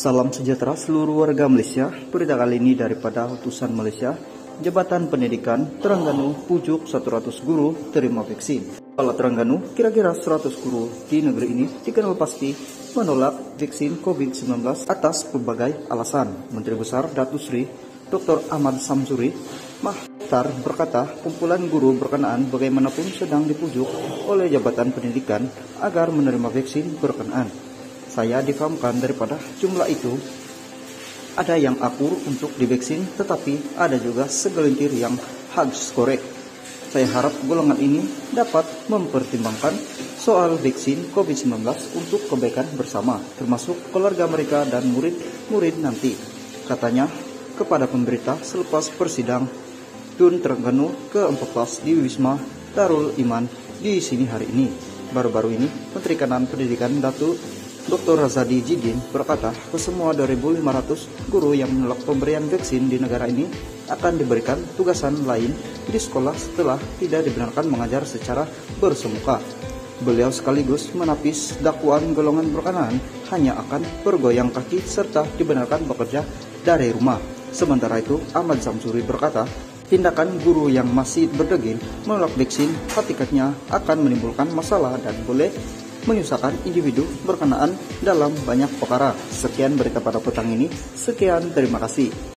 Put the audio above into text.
Salam sejahtera seluruh warga Malaysia. Berita kali ini daripada utusan Malaysia, Jabatan Pendidikan Terengganu pujuk 100 guru terima vaksin. Kepala Terengganu, kira-kira 100 guru di negeri ini dikenal pasti menolak vaksin COVID-19 atas berbagai alasan. Menteri Besar Datuk Seri Dr. Ahmad Samsuri Mahtar berkata kumpulan guru berkenaan bagaimanapun sedang dipujuk oleh Jabatan Pendidikan agar menerima vaksin berkenaan. Saya difahamkan daripada jumlah itu ada yang akur untuk divaksin, tetapi ada juga segelintir yang harus korek. Saya harap golongan ini dapat mempertimbangkan soal vaksin COVID-19 untuk kebaikan bersama, termasuk keluarga mereka dan murid-murid nanti, katanya kepada pemberita selepas persidang DUN Terengganu ke-14 di Wisma Darul Iman di sini hari ini. Baru-baru ini, Menteri Kanan Pendidikan Dr. Razadi Jidin berkata ke semua 2.500 guru yang menolak pemberian vaksin di negara ini akan diberikan tugasan lain di sekolah setelah tidak dibenarkan mengajar secara bersemuka. Beliau sekaligus menapis dakwaan golongan berkenaan hanya akan bergoyang kaki serta dibenarkan bekerja dari rumah. Sementara itu, Ahmad Samsuri berkata, tindakan guru yang masih berdegil menolak vaksin hakikatnya akan menimbulkan masalah dan boleh menyusahkan individu berkenaan dalam banyak perkara. Sekian berita pada petang ini. Sekian, terima kasih.